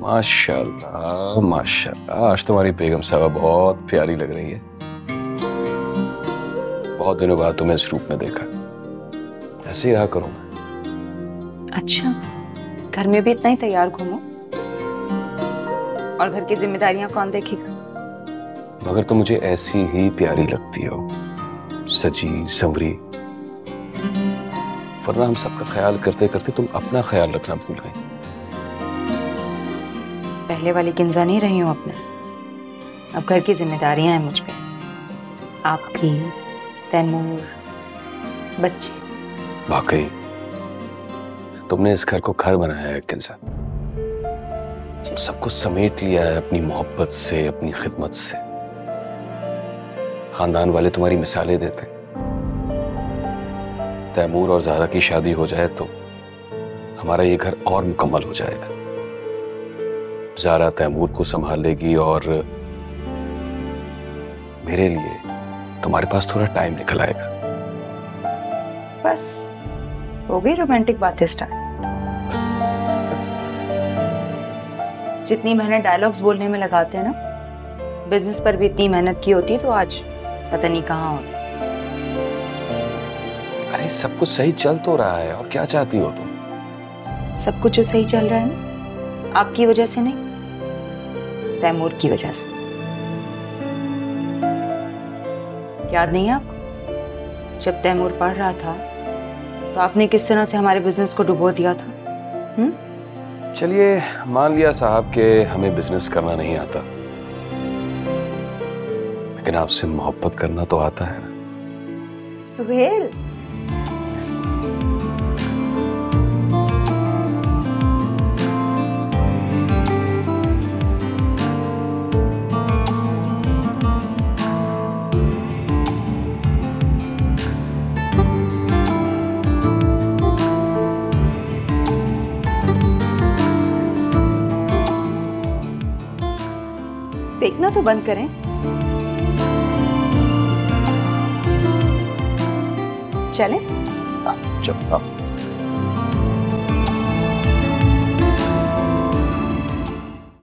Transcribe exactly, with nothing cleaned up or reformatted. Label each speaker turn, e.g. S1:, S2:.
S1: माशाल्लाह माशाल्लाह, आज तुम्हारी बेगम साहबा बहुत प्यारी लग रही है। बहुत दिनों बाद तुम्हें इस रूप में देखा। ऐसे ही रहा करो।
S2: अच्छा, घर में भी इतना ही तैयार घूमो और घर की जिम्मेदारियां कौन देखेगा?
S1: मगर तुम मुझे ऐसी ही प्यारी लगती हो, सजी संवरी, वरना हम सबका ख्याल करते करते तुम अपना ख्याल रखना भूल गई।
S2: पहले वाली गिंजा नहीं रही हूँ अपना। अब घर की जिम्मेदारियां हैं मुझ पे, आपकी, तैमूर, बच्चे।
S1: वाकई तुमने इस घर को घर बनाया है किंजा। सबको समेट लिया है अपनी मोहब्बत से, अपनी खिदमत से। खानदान वाले तुम्हारी मिसालें देते। तैमूर और ज़हरा की शादी हो जाए तो हमारा ये घर और मुकम्मल हो जाएगा। ज़हरा तैमूर को संभाल लेगी और मेरे लिए तुम्हारे पास थोड़ा टाइम निकल आएगा।
S2: बस हो गई रोमांटिक बातें स्टार्ट। जितनी मेहनत डायलॉग्स बोलने में लगाते हैं ना, बिजनेस पर भी इतनी मेहनत की होती तो आज पता नहीं कहाँ होती।
S1: अरे सब कुछ सही चल तो रहा है, और क्या चाहती हो तुम?
S2: सब कुछ जो सही चल रहा है ना, आपकी वजह से नहीं, तैमूर की वजह से। याद नहीं है आपको, जब तैमूर पढ़ रहा था तो आपने किस तरह से हमारे बिजनेस को डुबो दिया था? हम्म?
S1: चलिए मान लिया साहब कि हमें बिजनेस करना नहीं आता, लेकिन आपसे मोहब्बत करना तो आता है ना।
S2: सुहेल, देखना तो बंद करें। चलें?
S1: चलो।